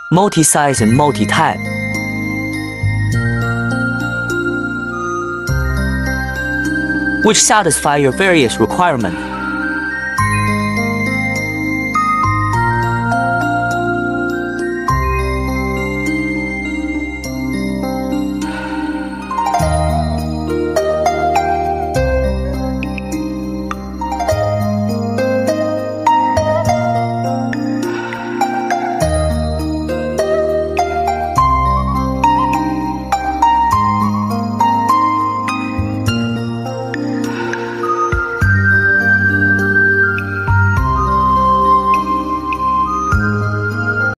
multi-size and multi-type. Which satisfy your various requirements.